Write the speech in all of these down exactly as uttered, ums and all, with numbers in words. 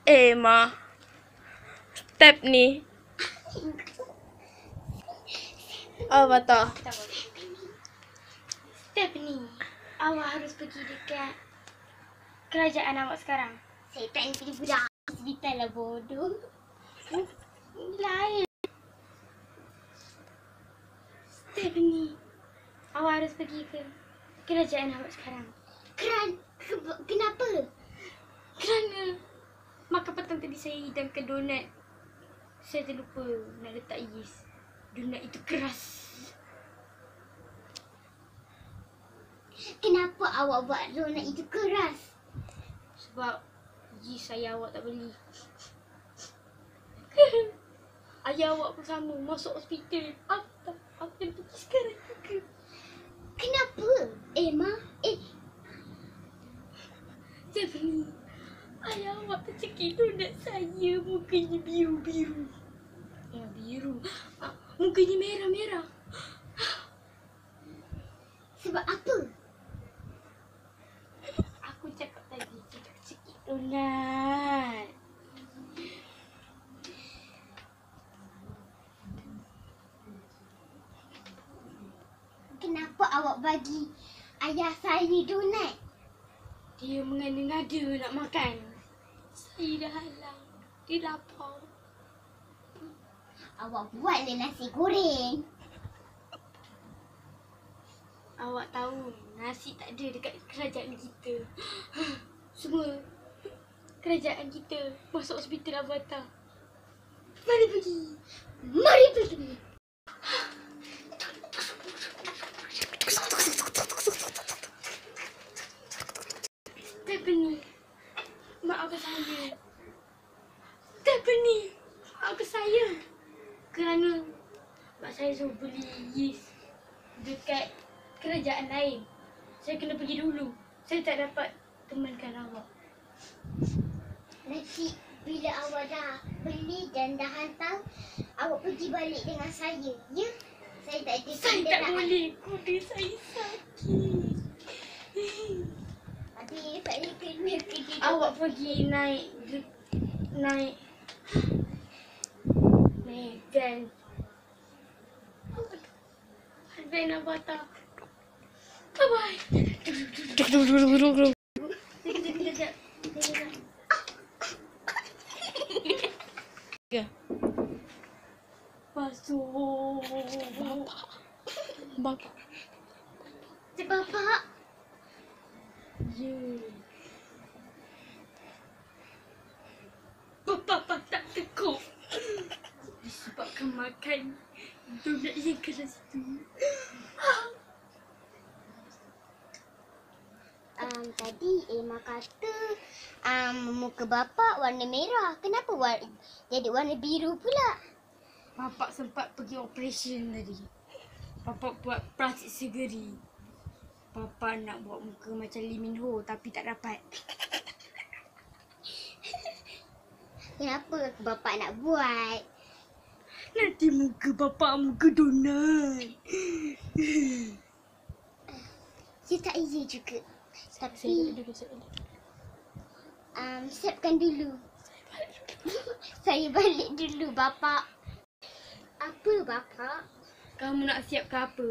Eh, Ma. Step ni. Apa tau? Step ni, awak harus pergi dekat kerajaan awak sekarang. Saya tak nak jadi budak hospital lah, bodoh. Lain. Step ni, awak harus pergi ke kerajaan awak sekarang. Keran, ke, kenapa? Kerana makan petang tadi saya hidangkan donat. Saya terlupa nak letak yeast. Donat itu keras. Kenapa awak buat donat itu keras? Sebab yeast ayah awak tak beli. Ayah awak pun sama, masuk hospital. Apa? Apa yang pergi sekarang juga. Kenapa? Eh, Ma. Eh, Stephanie, ayah awak tercekik donat saya. Mukanya biru-biru. Ya, biru. Ah, mukanya merah-merah. sebab apa? Aku cakap tadi, dia tercekik donat. Kenapa awak bagi ayah saya donat? Dia mengada-ngada nak makan. Saya dah halang. Dia lapar. Awak buatlah nasi goreng. Awak tahu nasi tak ada dekat kerajaan kita. Semua kerajaan kita masuk hospital Avatar. Mari pergi. Mari pergi. Stephanie, maafkan saya. Stephanie, maafkan saya. Kerana mak saya suruh beli yeast dekat kerajaan lain. Saya kena pergi dulu. Saya tak dapat temankan awak. Nanti bila awak dah beli dan dah hantar, awak pergi balik dengan saya, ya? Saya tak ada Saya tak kenderaan. boleh. Kuda saya sakit. Adik, saya kena kerja. Awak pergi naik naik naik van. Van Avatar. Bye bye. Sekejap, sekejap. Sekejap. Ya. Basuh. Bapak. Cik Bapak, Ya. Bapa tak tekuk. Disebabkan makan donat yang keras tu. um, tadi Emma kata um, muka bapak warna merah. Kenapa war jadi warna biru pula? Bapak sempat pergi operation tadi. Bapak buat plastik surgery. Bapak nak buat muka macam Lee Min Ho tapi tak dapat. Kenapa bapak nak buat? Nanti muka bapak muka donat. Saya tak iya juga. Saya Tapi dulu, saya dulu. um, siapkan dulu. Saya balik dulu bapak. Apa bapak? Kamu nak siapkan apa?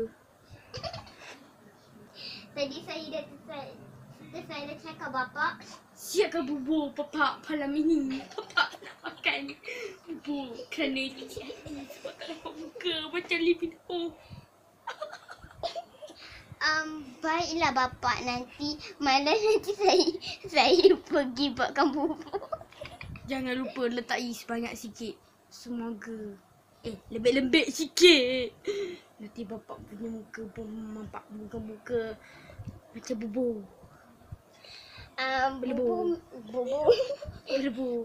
Tadi saya dah selesai. Selesai dah cakap bapak. Siapkan bubur bapak malam ini. Bapak nak makan bubur kerana cuci hati sebab tak dapat muka macam Lee Min Ho. Um, baiklah bapak, nanti malam nanti saya saya pergi buatkan bubur. Jangan lupa letak yeast banyak sikit. Semoga eh lembik-lembik sikit. Nanti bapak punya muka pun nampak muka-muka macam bubur. Um, Bubur. bubur. Bubur.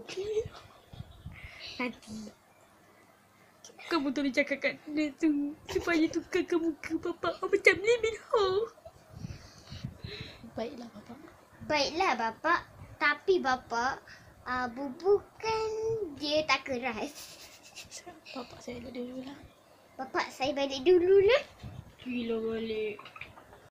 Nanti kamu tolong cakap kat dia tu supaya tukarkan muka bapak macam Lee Min Ho. Baiklah, Bapak. Baiklah bapak, tapi bapak uh, bubur kan dia tak keras. Bapak saya dulu lah. Bapak saya balik dulu lah. Gila balik.